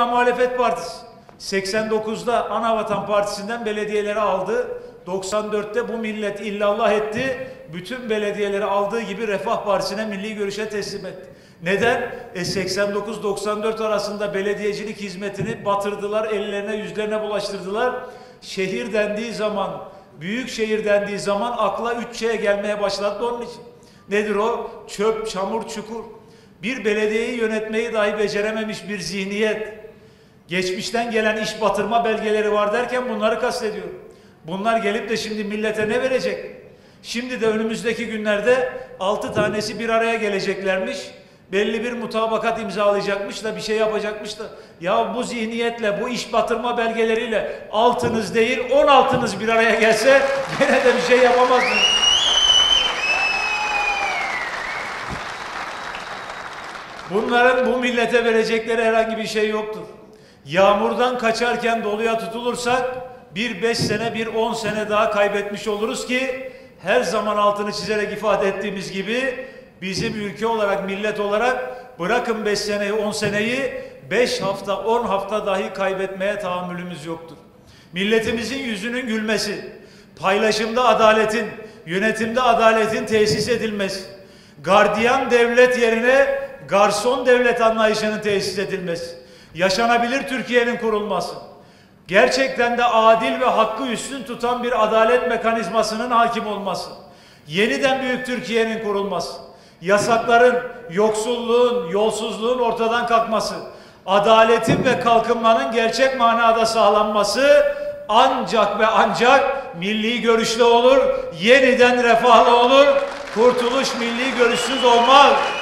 Muhalefet Partisi 89'da Anavatan Partisi'nden belediyeleri aldı. 94'te bu millet illallah etti. Bütün belediyeleri aldığı gibi Refah Partisi'ne, Milli Görüş'e teslim etti. Neden? 89-94 arasında belediyecilik hizmetini batırdılar, ellerine yüzlerine bulaştırdılar. Şehir dendiği zaman, büyük şehir dendiği zaman akla 3 şeye gelmeye başladı onun için. Nedir o? Çöp, çamur, çukur. Bir belediyeyi yönetmeyi dahi becerememiş bir zihniyet. Geçmişten gelen iş batırma belgeleri var derken bunları kastediyor. Bunlar gelip de şimdi millete ne verecek? Şimdi de önümüzdeki günlerde 6 tanesi bir araya geleceklermiş. Belli bir mutabakat imzalayacakmış da bir şey yapacakmış da. Ya bu zihniyetle, bu iş batırma belgeleriyle 6'nız değil 16'nız bir araya gelse gene de bir şey yapamazsınız. Bunların bu millete verecekleri herhangi bir şey yoktur. Yağmurdan kaçarken doluya tutulursak bir 5 sene, bir 10 sene daha kaybetmiş oluruz ki her zaman altını çizerek ifade ettiğimiz gibi bizim ülke olarak, millet olarak bırakın 5 seneyi, 10 seneyi 5 hafta, 10 hafta dahi kaybetmeye tahammülümüz yoktur. Milletimizin yüzünün gülmesi, paylaşımda adaletin, yönetimde adaletin tesis edilmesi, gardiyan devlet yerine garson devlet anlayışının tesis edilmesi, yaşanabilir Türkiye'nin kurulması, gerçekten de adil ve hakkı üstün tutan bir adalet mekanizmasının hakim olması, yeniden büyük Türkiye'nin kurulması, yasakların, yoksulluğun, yolsuzluğun ortadan kalkması, adaletin ve kalkınmanın gerçek manada sağlanması ancak ve ancak milli görüşle olur, yeniden refahla olur, kurtuluş milli görüşsüz olmaz.